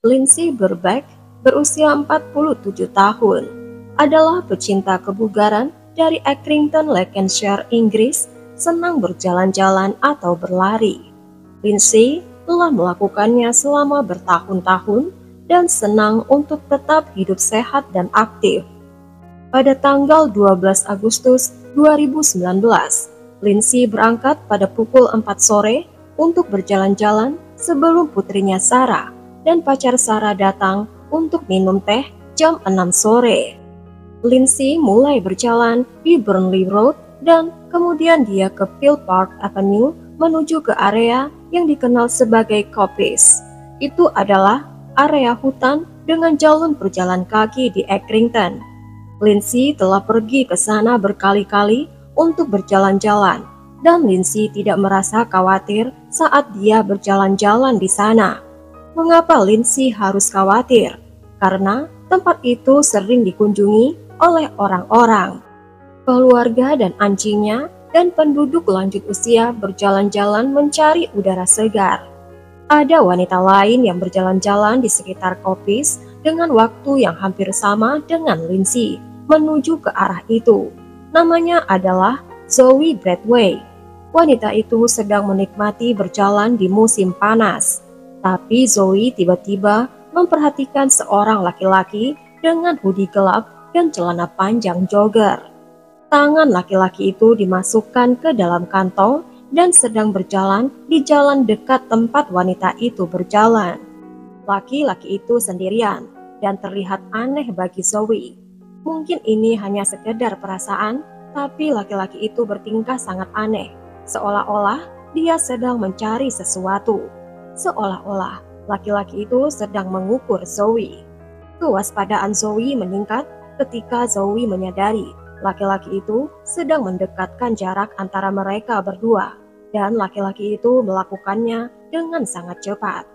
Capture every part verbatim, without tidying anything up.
Lindsay Burbeck, berusia empat puluh tujuh tahun, adalah pecinta kebugaran dari Accrington, Lancashire, Inggris, senang berjalan-jalan atau berlari. Lindsay telah melakukannya selama bertahun-tahun dan senang untuk tetap hidup sehat dan aktif. Pada tanggal dua belas Agustus dua ribu sembilan belas, Lindsay berangkat pada pukul empat sore untuk berjalan-jalan sebelum putrinya Sarah dan pacar Sarah datang untuk minum teh jam enam sore. Lindsay mulai berjalan di Burnley Road dan kemudian dia ke Peel Park Avenue menuju ke area yang dikenal sebagai Coppice. Itu adalah area hutan dengan jalan berjalan kaki di Accrington. Lindsay telah pergi ke sana berkali-kali untuk berjalan-jalan dan Lindsay tidak merasa khawatir saat dia berjalan-jalan di sana. Mengapa Lindsay harus khawatir? Karena tempat itu sering dikunjungi oleh orang-orang. Keluarga dan anjingnya dan penduduk lanjut usia berjalan-jalan mencari udara segar. Ada wanita lain yang berjalan-jalan di sekitar Coppice dengan waktu yang hampir sama dengan Lindsay menuju ke arah itu. Namanya adalah Zoe Bradway. Wanita itu sedang menikmati berjalan di musim panas. Tapi Zoe tiba-tiba memperhatikan seorang laki-laki dengan hoodie gelap dan celana panjang jogger. Tangan laki-laki itu dimasukkan ke dalam kantong dan sedang berjalan di jalan dekat tempat wanita itu berjalan. Laki-laki itu sendirian dan terlihat aneh bagi Zoe. Mungkin ini hanya sekedar perasaan, tapi laki-laki itu bertingkah sangat aneh, seolah-olah dia sedang mencari sesuatu. Seolah-olah laki-laki itu sedang mengukur Zoe. Kewaspadaan Zoe meningkat ketika Zoe menyadari laki-laki itu sedang mendekatkan jarak antara mereka berdua, dan laki-laki itu melakukannya dengan sangat cepat.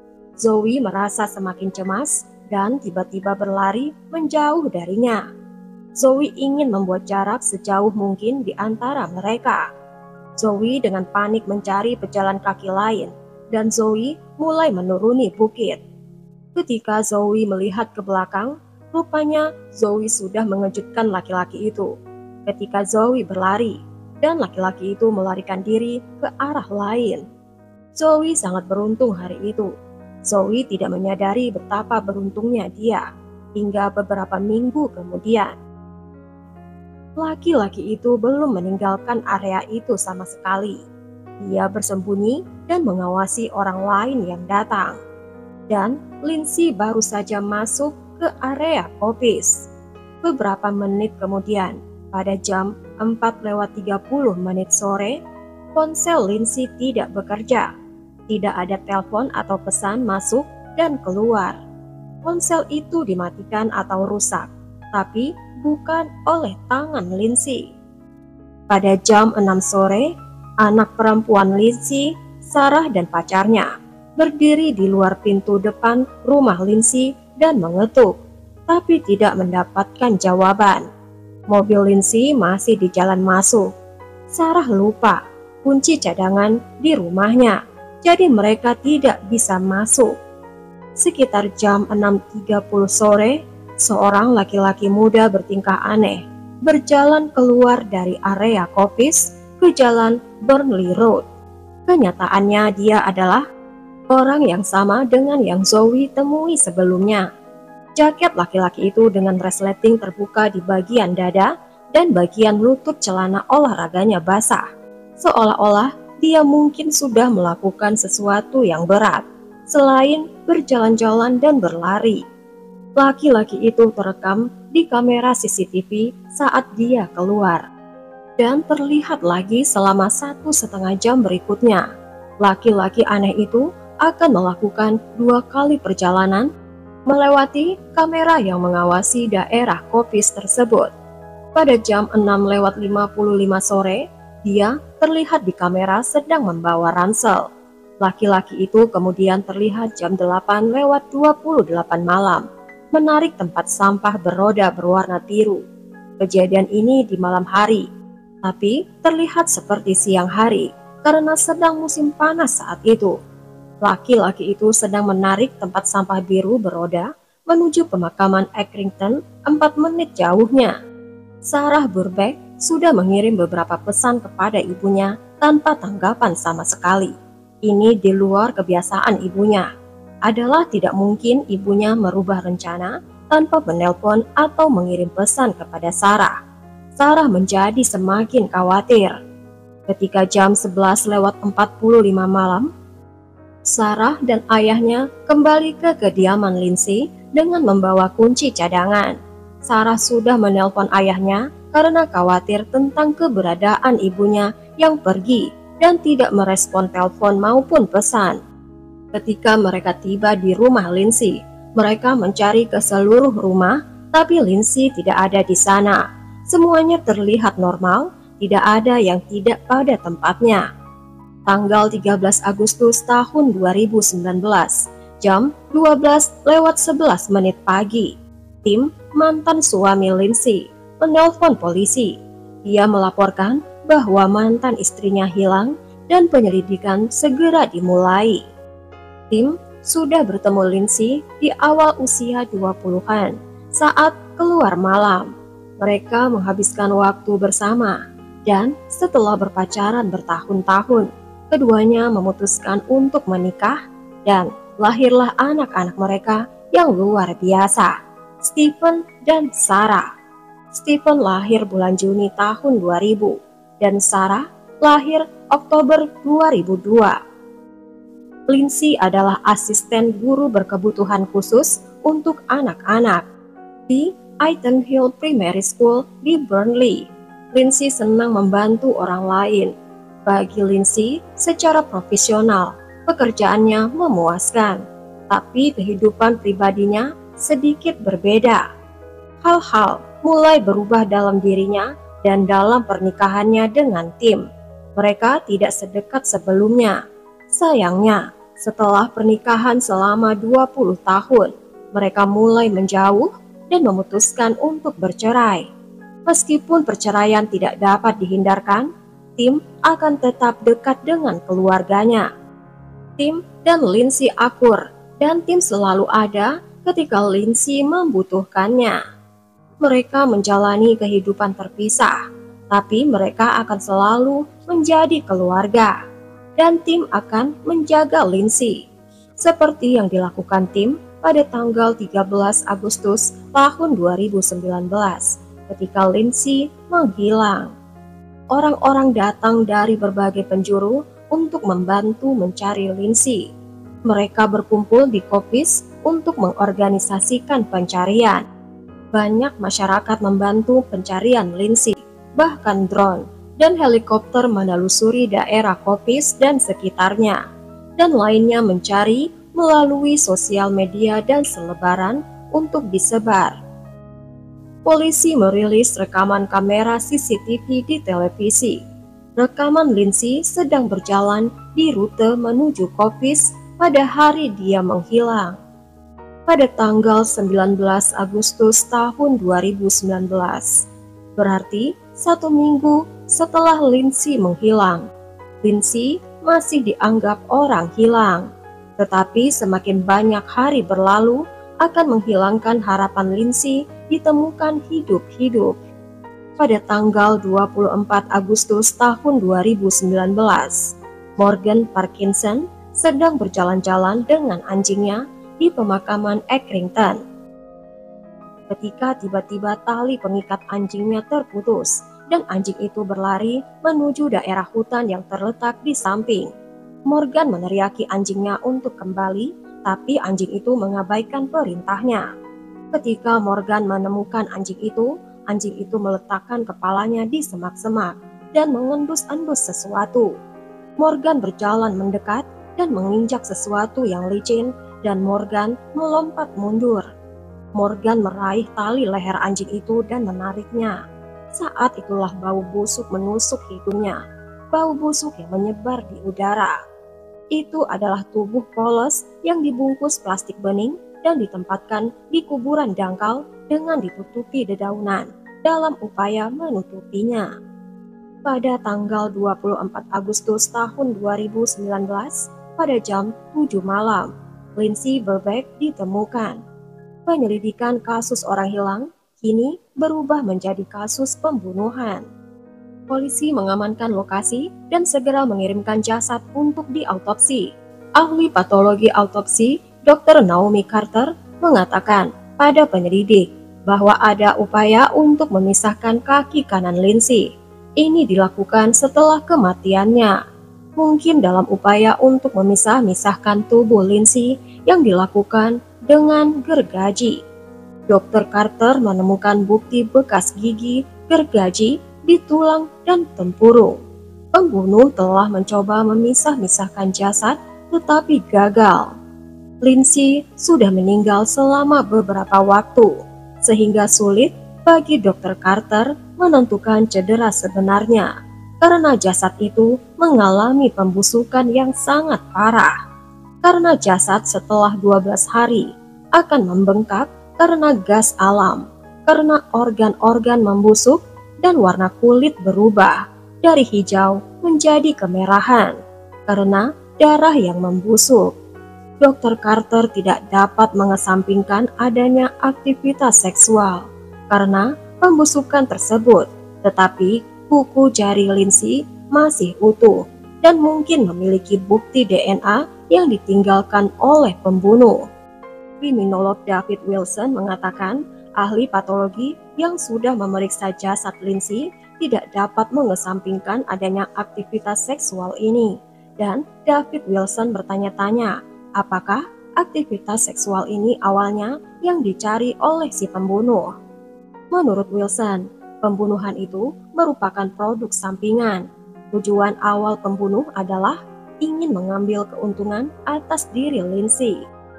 Zoe merasa semakin cemas dan tiba-tiba berlari menjauh darinya. Zoe ingin membuat jarak sejauh mungkin di antara mereka. Zoe dengan panik mencari pejalan kaki lain, dan Zoe mulai menuruni bukit. Ketika Zoe melihat ke belakang, rupanya Zoe sudah mengejutkan laki-laki itu. Ketika Zoe berlari, dan laki-laki itu melarikan diri ke arah lain. Zoe sangat beruntung hari itu. Zoe tidak menyadari betapa beruntungnya dia, hingga beberapa minggu kemudian. Laki-laki itu belum meninggalkan area itu sama sekali. Dia bersembunyi dan mengawasi orang lain yang datang. Dan Lindsay baru saja masuk ke area Coppice. Beberapa menit kemudian, pada jam empat lewat tiga puluh menit sore, ponsel Lindsay tidak bekerja. Tidak ada telepon atau pesan masuk dan keluar. Ponsel itu dimatikan atau rusak, tapi bukan oleh tangan Lindsay. Pada jam enam sore, anak perempuan Lindsay, Sarah dan pacarnya, berdiri di luar pintu depan rumah Lindsay dan mengetuk, tapi tidak mendapatkan jawaban. Mobil Lindsay masih di jalan masuk. Sarah lupa kunci cadangan di rumahnya, jadi mereka tidak bisa masuk. Sekitar jam enam tiga puluh sore, seorang laki-laki muda bertingkah aneh berjalan keluar dari area Coppice ke jalan Burnley Road. Kenyataannya dia adalah orang yang sama dengan yang Zoe temui sebelumnya. Jaket laki-laki itu dengan resleting terbuka di bagian dada dan bagian lutut celana olahraganya basah. Seolah-olah dia mungkin sudah melakukan sesuatu yang berat, selain berjalan-jalan dan berlari. Laki-laki itu terekam di kamera C C T V saat dia keluar. Dan terlihat lagi selama satu setengah jam berikutnya. Laki-laki aneh itu akan melakukan dua kali perjalanan melewati kamera yang mengawasi daerah Coppice tersebut. Pada jam enam lewat lima puluh lima sore, dia terlihat di kamera sedang membawa ransel. Laki-laki itu kemudian terlihat jam delapan lewat dua puluh delapan malam, menarik tempat sampah beroda berwarna biru. Kejadian ini di malam hari, tapi terlihat seperti siang hari karena sedang musim panas saat itu. Laki-laki itu sedang menarik tempat sampah biru beroda menuju pemakaman Accrington empat menit jauhnya. Sarah Burbeck sudah mengirim beberapa pesan kepada ibunya tanpa tanggapan sama sekali. Ini di luar kebiasaan ibunya. Adalah tidak mungkin ibunya merubah rencana tanpa menelpon atau mengirim pesan kepada Sarah. Sarah menjadi semakin khawatir. Ketika jam sebelas lewat empat puluh lima malam, Sarah dan ayahnya kembali ke kediaman Lindsay dengan membawa kunci cadangan. Sarah sudah menelpon ayahnya karena khawatir tentang keberadaan ibunya yang pergi dan tidak merespon telepon maupun pesan. Ketika mereka tiba di rumah Lindsay, mereka mencari ke seluruh rumah, tapi Lindsay tidak ada di sana. Semuanya terlihat normal, tidak ada yang tidak pada tempatnya. Tanggal tiga belas Agustus tahun dua ribu sembilan belas, jam dua belas lewat sebelas menit pagi, tim mantan suami Lindsay menelpon polisi. Dia melaporkan bahwa mantan istrinya hilang dan penyelidikan segera dimulai. Tim sudah bertemu Lindsay di awal usia dua puluhan saat keluar malam. Mereka menghabiskan waktu bersama dan setelah berpacaran bertahun-tahun, keduanya memutuskan untuk menikah dan lahirlah anak-anak mereka yang luar biasa, Stephen dan Sarah. Stephen lahir bulan Juni tahun dua ribu dan Sarah lahir Oktober dua ribu dua. Lindsay adalah asisten guru berkebutuhan khusus untuk anak-anak di Iton Hill Primary School di Burnley. Lindsay senang membantu orang lain. Bagi Lindsay, secara profesional, pekerjaannya memuaskan, tapi kehidupan pribadinya sedikit berbeda. Hal-hal mulai berubah dalam dirinya dan dalam pernikahannya dengan Tim. Mereka tidak sedekat sebelumnya. Sayangnya, setelah pernikahan selama dua puluh tahun, mereka mulai menjauh dan memutuskan untuk bercerai. Meskipun perceraian tidak dapat dihindarkan, Tim akan tetap dekat dengan keluarganya. Tim dan Lindsay akur, dan Tim selalu ada ketika Lindsay membutuhkannya. Mereka menjalani kehidupan terpisah, tapi mereka akan selalu menjadi keluarga. Dan Tim akan menjaga Lindsay, seperti yang dilakukan Tim pada tanggal tiga belas Agustus tahun dua ribu sembilan belas ketika Lindsay menghilang. Orang-orang datang dari berbagai penjuru untuk membantu mencari Lindsay. Mereka berkumpul di Kopis untuk mengorganisasikan pencarian. Banyak masyarakat membantu pencarian Lindsay, bahkan drone dan helikopter menelusuri daerah Kopis dan sekitarnya, dan lainnya mencari melalui sosial media dan selebaran untuk disebar. Polisi merilis rekaman kamera C C T V di televisi. Rekaman Lindsay sedang berjalan di rute menuju Kopis pada hari dia menghilang. Pada tanggal sembilan belas Agustus tahun dua ribu sembilan belas, berarti satu minggu setelah Lindsay menghilang. Lindsay masih dianggap orang hilang, tetapi semakin banyak hari berlalu akan menghilangkan harapan Lindsay ditemukan hidup-hidup. Pada tanggal dua puluh empat Agustus tahun dua ribu sembilan belas, Morgan Parkinson sedang berjalan-jalan dengan anjingnya di pemakaman Accrington. Ketika tiba-tiba tali pengikat anjingnya terputus dan anjing itu berlari menuju daerah hutan yang terletak di samping. Morgan meneriaki anjingnya untuk kembali, tapi anjing itu mengabaikan perintahnya. Ketika Morgan menemukan anjing itu, anjing itu meletakkan kepalanya di semak-semak dan mengendus-endus sesuatu. Morgan berjalan mendekat dan menginjak sesuatu yang licin, dan Morgan melompat mundur. Morgan meraih tali leher anjing itu dan menariknya. Saat itulah bau busuk menusuk hidungnya, bau busuk yang menyebar di udara. Itu adalah tubuh polos yang dibungkus plastik bening dan ditempatkan di kuburan dangkal dengan ditutupi dedaunan dalam upaya menutupinya. Pada tanggal dua puluh empat Agustus tahun dua ribu sembilan belas, pada jam tujuh malam, Lindsay Berbeck ditemukan. Penyelidikan kasus orang hilang kini berubah menjadi kasus pembunuhan. Polisi mengamankan lokasi dan segera mengirimkan jasad untuk diautopsi. Ahli patologi autopsi, dokter Naomi Carter, mengatakan pada penyelidik bahwa ada upaya untuk memisahkan kaki kanan Lindsay. Ini dilakukan setelah kematiannya, mungkin dalam upaya untuk memisah-misahkan tubuh Lindsay yang dilakukan dengan gergaji. dokter Carter menemukan bukti bekas gigi, gergaji di tulang dan tempurung. Pembunuh telah mencoba memisah-misahkan jasad tetapi gagal. Lindsay sudah meninggal selama beberapa waktu, sehingga sulit bagi dokter Carter menentukan cedera sebenarnya karena jasad itu mengalami pembusukan yang sangat parah. Karena jasad setelah dua belas hari akan membengkak karena gas alam, karena organ-organ membusuk dan warna kulit berubah dari hijau menjadi kemerahan karena darah yang membusuk. dokter Carter tidak dapat mengesampingkan adanya aktivitas seksual karena pembusukan tersebut, tetapi kuku jari Lindsay masih utuh dan mungkin memiliki bukti D N A yang ditinggalkan oleh pembunuh. Kriminolog David Wilson mengatakan ahli patologi yang sudah memeriksa jasad Lindsay tidak dapat mengesampingkan adanya aktivitas seksual ini. Dan David Wilson bertanya-tanya, apakah aktivitas seksual ini awalnya yang dicari oleh si pembunuh? Menurut Wilson, pembunuhan itu merupakan produk sampingan. Tujuan awal pembunuh adalah ingin mengambil keuntungan atas diri Lindsay.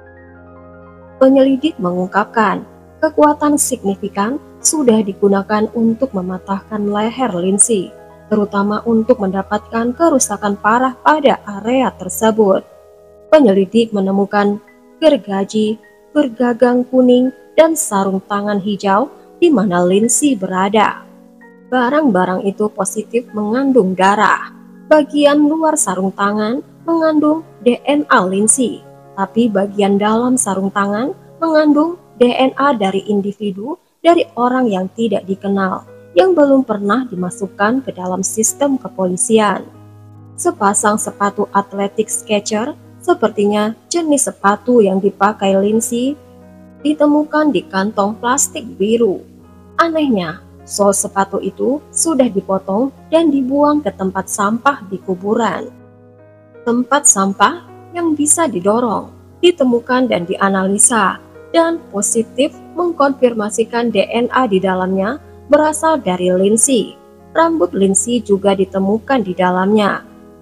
Penyelidik mengungkapkan, kekuatan signifikan sudah digunakan untuk mematahkan leher Lindsay, terutama untuk mendapatkan kerusakan parah pada area tersebut. Penyelidik menemukan gergaji, gergagang kuning, dan sarung tangan hijau di mana Lindsay berada. Barang-barang itu positif mengandung darah. Bagian luar sarung tangan mengandung D N A Lindsay, tapi bagian dalam sarung tangan mengandung D N A dari individu dari orang yang tidak dikenal, yang belum pernah dimasukkan ke dalam sistem kepolisian. Sepasang sepatu atletik Skechers, sepertinya jenis sepatu yang dipakai Lindsay, ditemukan di kantong plastik biru. Anehnya, sol sepatu itu sudah dipotong dan dibuang ke tempat sampah di kuburan. Tempat sampah yang bisa didorong, ditemukan dan dianalisa, dan positif mengkonfirmasikan D N A di dalamnya berasal dari Lindsay. Rambut Lindsay juga ditemukan di dalamnya.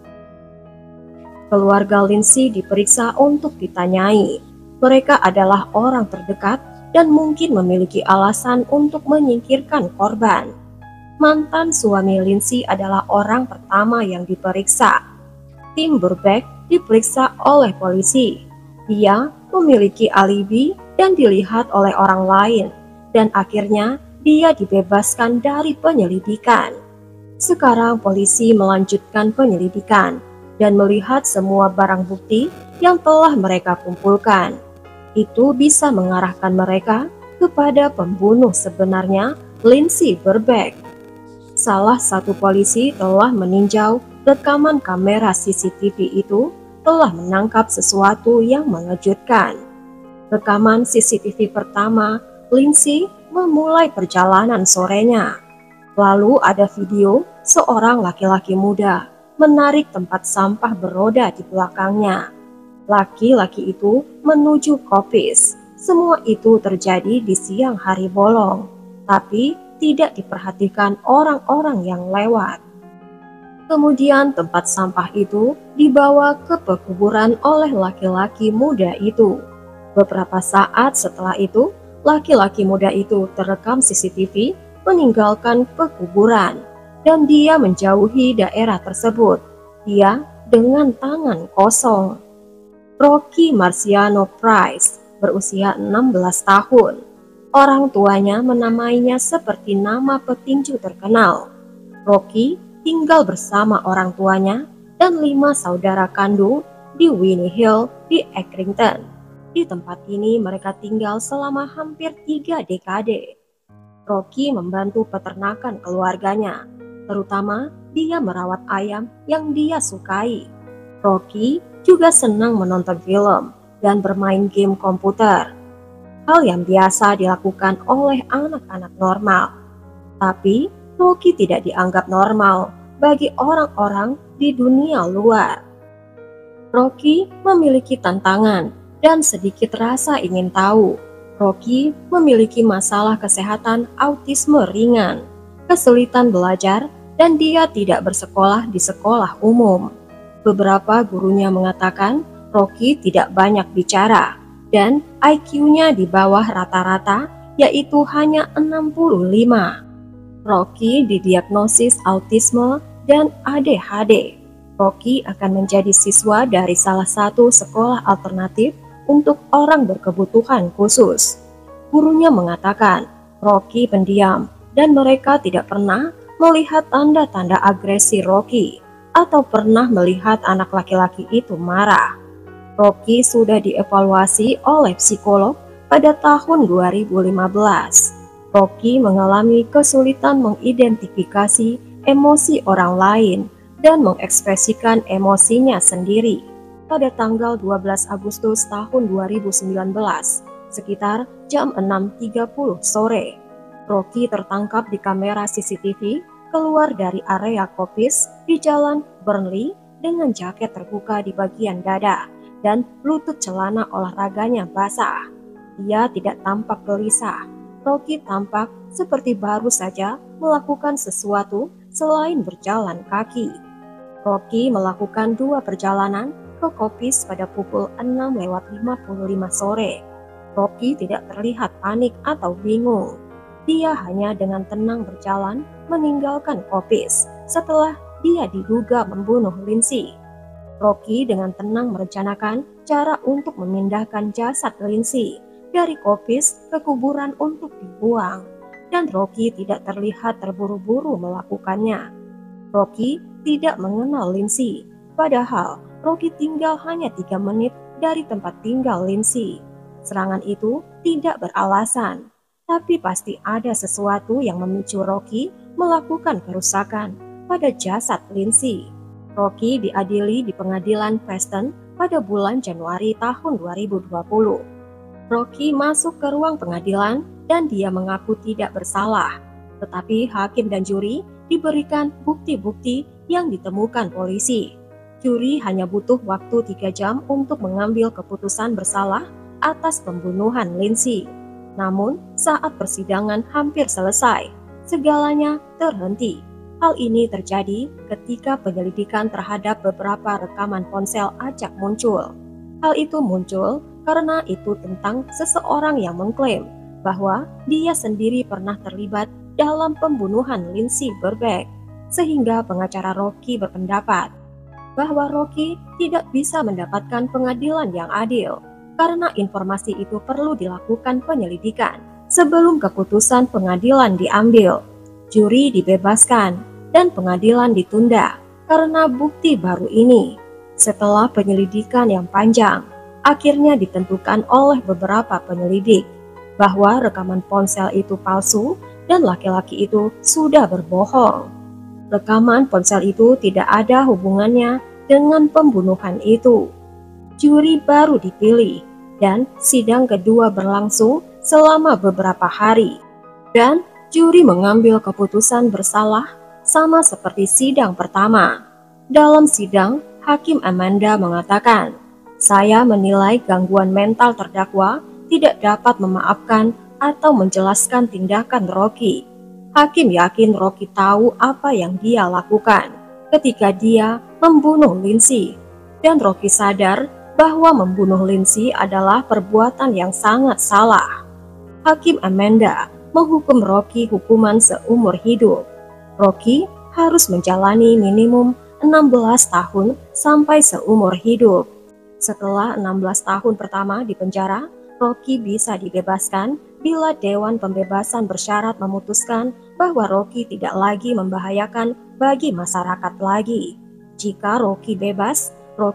Keluarga Lindsay diperiksa untuk ditanyai. Mereka adalah orang terdekat dan mungkin memiliki alasan untuk menyingkirkan korban. Mantan suami Lindsay adalah orang pertama yang diperiksa. Tim Berbeck diperiksa oleh polisi. Dia memiliki alibi dan dilihat oleh orang lain, dan akhirnya dia dibebaskan dari penyelidikan. Sekarang polisi melanjutkan penyelidikan dan melihat semua barang bukti yang telah mereka kumpulkan. Itu bisa mengarahkan mereka kepada pembunuh sebenarnya, Lindsay Berbeck. Salah satu polisi telah meninjau rekaman kamera C C T V itu telah menangkap sesuatu yang mengejutkan. Rekaman C C T V pertama, Lindsay memulai perjalanan sorenya. Lalu ada video seorang laki-laki muda menarik tempat sampah beroda di belakangnya. Laki-laki itu menuju Kopis. Semua itu terjadi di siang hari bolong, tapi tidak diperhatikan orang-orang yang lewat. Kemudian tempat sampah itu dibawa ke pekuburan oleh laki-laki muda itu. Beberapa saat setelah itu, laki-laki muda itu terekam C C T V meninggalkan pekuburan dan dia menjauhi daerah tersebut. Dia dengan tangan kosong. Rocky Marciano Price berusia enam belas tahun. Orang tuanya menamainya seperti nama petinju terkenal. Rocky tinggal bersama orang tuanya dan lima saudara kandung di Winnie Hill di Accrington. Di tempat ini mereka tinggal selama hampir tiga dekade. Rocky membantu peternakan keluarganya, terutama dia merawat ayam yang dia sukai. Rocky juga senang menonton film dan bermain game komputer, hal yang biasa dilakukan oleh anak-anak normal. Tapi Rocky tidak dianggap normal bagi orang-orang di dunia luar. Rocky memiliki tantangan dan sedikit rasa ingin tahu. Rocky memiliki masalah kesehatan autisme ringan, kesulitan belajar, dan dia tidak bersekolah di sekolah umum. Beberapa gurunya mengatakan Rocky tidak banyak bicara dan I Q-nya di bawah rata-rata, yaitu hanya enam puluh lima. Rocky didiagnosis autisme dan A D H D. Rocky akan menjadi siswa dari salah satu sekolah alternatif untuk orang berkebutuhan khusus. Gurunya mengatakan Rocky pendiam dan mereka tidak pernah melihat tanda-tanda agresi Rocky atau pernah melihat anak laki-laki itu marah. Rocky sudah dievaluasi oleh psikolog pada tahun dua ribu lima belas. Rocky mengalami kesulitan mengidentifikasi emosi orang lain dan mengekspresikan emosinya sendiri. Pada tanggal dua belas Agustus tahun dua ribu sembilan belas, sekitar jam enam tiga puluh sore, Rocky tertangkap di kamera C C T V keluar dari area Kopis di Jalan Burnley dengan jaket terbuka di bagian dada dan lutut celana olahraganya basah. Dia tidak tampak gelisah. Rocky tampak seperti baru saja melakukan sesuatu selain berjalan kaki. Rocky melakukan dua perjalanan ke Kopis pada pukul enam lewat lima puluh lima sore. Rocky tidak terlihat panik atau bingung. Dia hanya dengan tenang berjalan meninggalkan Kopis setelah dia diduga membunuh Lindsay. Rocky dengan tenang merencanakan cara untuk memindahkan jasad Lindsay dari Kopis ke kuburan untuk dibuang, dan Rocky tidak terlihat terburu-buru melakukannya. Rocky tidak mengenal Lindsay, padahal Rocky tinggal hanya tiga menit dari tempat tinggal Lindsay. Serangan itu tidak beralasan, tapi pasti ada sesuatu yang memicu Rocky melakukan kerusakan pada jasad Lindsay. Rocky diadili di pengadilan Preston pada bulan Januari tahun dua ribu dua puluh. Rocky masuk ke ruang pengadilan dan dia mengaku tidak bersalah, tetapi hakim dan juri diberikan bukti-bukti yang ditemukan polisi. Juri hanya butuh waktu tiga jam untuk mengambil keputusan bersalah atas pembunuhan Lindsay. Namun, saat persidangan hampir selesai, segalanya terhenti. Hal ini terjadi ketika penyelidikan terhadap beberapa rekaman ponsel acak muncul. Hal itu muncul karena itu tentang seseorang yang mengklaim bahwa dia sendiri pernah terlibat dalam pembunuhan Lindsay Burbeck, sehingga pengacara Rocky berpendapat bahwa Rocky tidak bisa mendapatkan pengadilan yang adil karena informasi itu perlu dilakukan penyelidikan sebelum keputusan pengadilan diambil. Juri dibebaskan dan pengadilan ditunda karena bukti baru ini. Setelah penyelidikan yang panjang, akhirnya ditentukan oleh beberapa penyelidik bahwa rekaman ponsel itu palsu dan laki-laki itu sudah berbohong. Rekaman ponsel itu tidak ada hubungannya dengan pembunuhan itu. Juri baru dipilih dan sidang kedua berlangsung selama beberapa hari, dan juri mengambil keputusan bersalah sama seperti sidang pertama. Dalam sidang, Hakim Amanda mengatakan, "Saya menilai gangguan mental terdakwa tidak dapat memaafkan atau menjelaskan tindakan Rocky. Hakim yakin Rocky tahu apa yang dia lakukan ketika dia membunuh Lindsay, dan Rocky sadar bahwa membunuh Lindsay adalah perbuatan yang sangat salah." Hakim Amanda menghukum Rocky hukuman seumur hidup. Rocky harus menjalani minimum enam belas tahun sampai seumur hidup. Setelah enam belas tahun pertama di penjara, Rocky bisa dibebaskan bila Dewan Pembebasan bersyarat memutuskan bahwa Rocky tidak lagi membahayakan bagi masyarakat lagi. Jika Rocky bebas, Rocky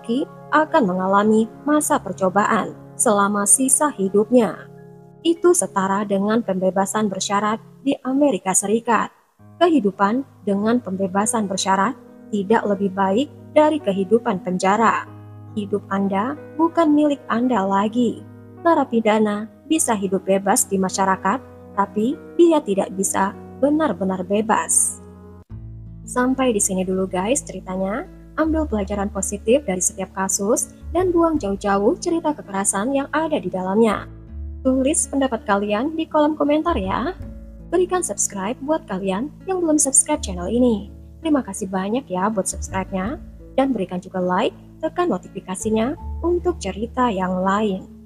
akan mengalami masa percobaan selama sisa hidupnya. Itu setara dengan pembebasan bersyarat di Amerika Serikat. Kehidupan dengan pembebasan bersyarat tidak lebih baik dari kehidupan penjara. Hidup Anda bukan milik Anda lagi. Narapidana bisa hidup bebas di masyarakat, tapi dia tidak bisa benar-benar bebas. Sampai di sini dulu guys ceritanya. Ambil pelajaran positif dari setiap kasus dan buang jauh-jauh cerita kekerasan yang ada di dalamnya. Tulis pendapat kalian di kolom komentar ya. Berikan subscribe buat kalian yang belum subscribe channel ini. Terima kasih banyak ya buat subscribe-nya. Dan berikan juga like, tekan notifikasinya untuk cerita yang lain.